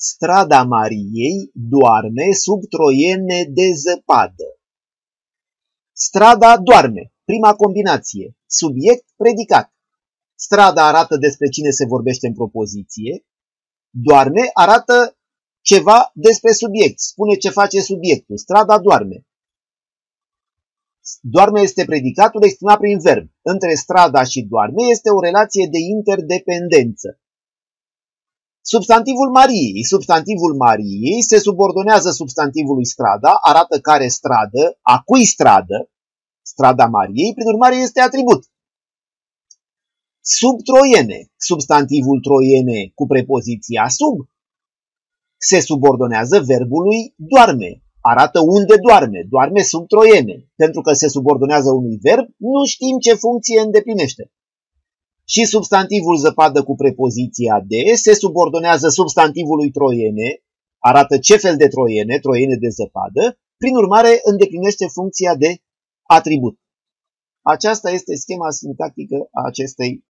Strada Mariei doarme sub troiene de zăpadă. Strada doarme. Prima combinație. Subiect, predicat. Strada arată despre cine se vorbește în propoziție. Doarme arată ceva despre subiect. Spune ce face subiectul. Strada doarme. Doarme este predicatul exprimat prin verb. Între strada și doarme este o relație de interdependență. Substantivul Mariei. Substantivul Mariei se subordonează substantivului strada, arată care stradă, a cui stradă, strada Mariei, prin urmare este atribut. Sub troiene. Substantivul troiene cu prepoziția sub se subordonează verbului doarme. Arată unde doarme. Doarme sub troiene. Pentru că se subordonează unui verb, nu știm ce funcție îndeplinește. Și substantivul zăpadă cu prepoziția de se subordonează substantivului troiene, arată ce fel de troiene, troiene de zăpadă, prin urmare îndeplinește funcția de atribut. Aceasta este schema sintactică a acestei